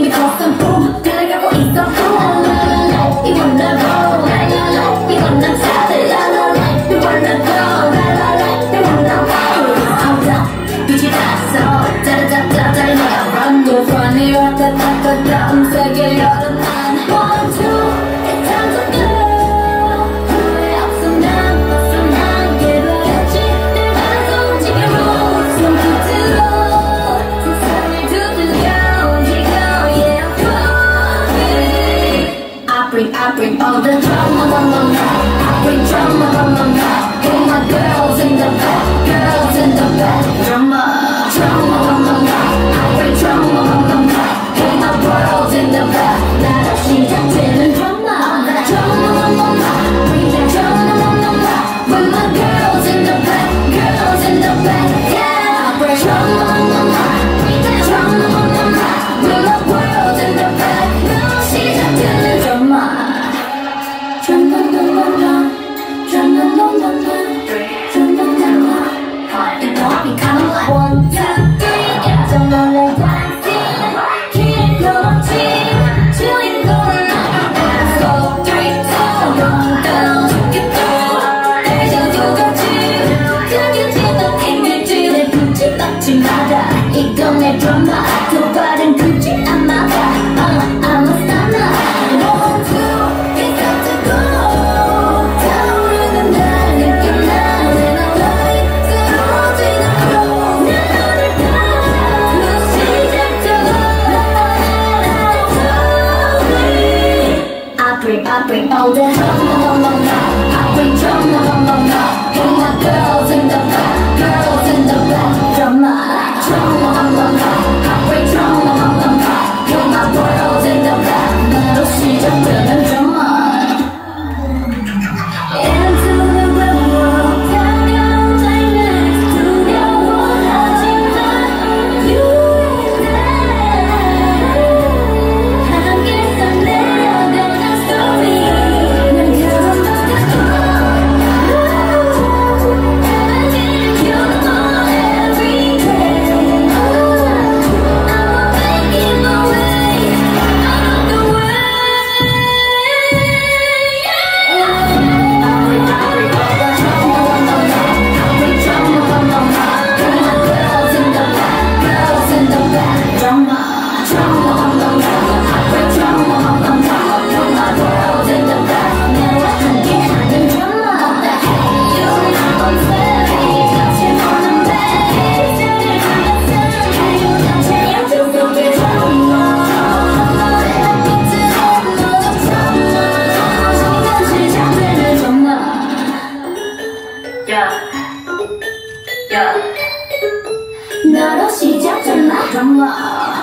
이미 컸음 boom 달려가고 있어 boom 이건 내 road 이건 내 차들 이건 내 go 이건 내 road I'm done 빛이 났어 짜라짜짜짜 내가 run the front 이 왔다갔다 음색에 열은 난 one two it's time to go 후회 없어 난 없어 난 개발했지 내 가서 움직이로 손끝으로 세상을 두들겨 움직여 yeah I bring all the drama I bring drama Hey my girls in the back drama I bring drama Hey my girls in the back 나로 시작되는 drama bring the drama With my girls in the back yeah I bring drama bring the drama With my girls in the back 나로 시작되는 drama One, two, three, 깜짝 놀랄 dancing 기회 놓지 주인공은 나야 4, 3, 2, 1 down 대전 두가지 당겨지는 이미지 내 붙지 닦지 마라 이건 내 드라마 또 다른 굳이 안 막아 I'm a stunner One, two, it's time to go 타오르는 날 느껴 나는 alive 새로워지는 flow 나를 다 시작점 I bring all the drama I bring drama Hey my girls in the back drama I bring drama Hey my girls in the back 나로 시작되는 drama Into the real world 다가온 climax 두려워하지만 You and I 함께 써내려가는 story 난 그런 에너지를 키워놓아 every day I'm making my way out of the way 나로 시작된 나 드라마